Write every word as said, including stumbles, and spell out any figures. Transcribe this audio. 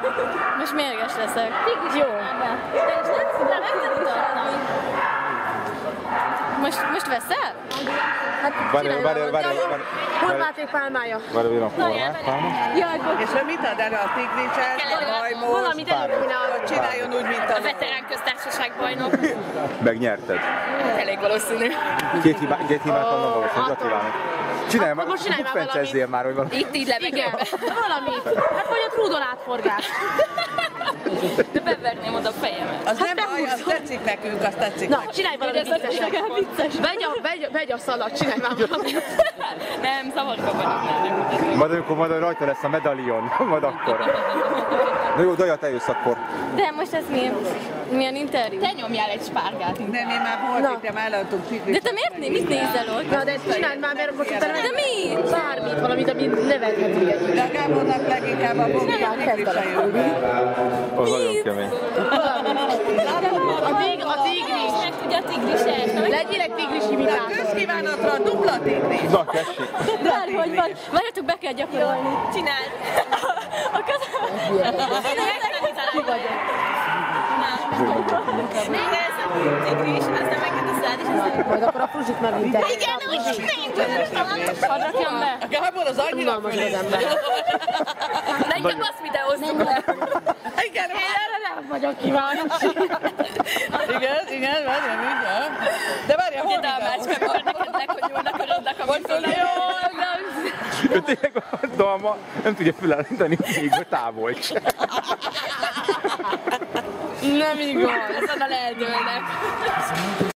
Most mérges leszek. Jó. Most, most veszel? Hát Várj, várj, várj, várj. Horváték pálmája. Várj, várj, horvát pálma. Jaj, És ő mit ad elő a tigriset, a hajmos? valamit elő kéne adni. Csináljon úgy, mint a... A veterán köztársaság bajnok. Megnyerted. Elég valószínű. Két hibát, két hibát annak valószínű. Gratulálok. Csinálj már, most csinálj már bukfencezzél már, hogy valami. Itt így levegőben. Valamit. Hát vagy a trúdon átforgás. De beverném oda a fejemet. Az nem te baj, az húzod. tetszik nekünk, az tetszik Na, nekünk. csinálj valami vicceset. Vegy a, vegy, vegy a szalat, csinálj már valamit. Nem, zavarba vagyok már. Majd amikor majd rajta lesz a medalion, majd akkor. Na jó, Daja, te jössz akkor. De most ez milyen, milyen interjú? Te nyomjál egy spárgát. Nem, én már volt, itt nem eladtunk tigris. De te miért né? Mit nézel ott? Na, de csináld már, mert most utána... De mi? Bármit, valamit, amit nevethetünk együtt. De a Gábornak leginkább a bogi a tigrisre jön be. Az nagyon kemény. A, tig, a tigris. Meg tudja a tigriset. Legyél egy tigris De a imitátor. közkívánatra a dupla tigris. Na, tessék. Várj, hogy van. Várjatok, be kell gyakorolni. Csináld. A közben. Ki vagyok. Ez a tigris, aztán megkataszálod, és aztán... Majd akkor a fruzsit már minden. Igen, úgy nincs. Adrakjam be. A Gábor az annyira Unalmas az ember. Nekem azt videóztuk le. Igen, Erre nem vagyok kíváncsi. igen, igen, várjál, mindjárt. De várjál, hol De a mácska, mikor neked lekonyulnak a rondak a vízolnak. Ő tényleg a dalma nem tudja felállítani még a távol sem. Nem igaz. Azonnal eldőlnek.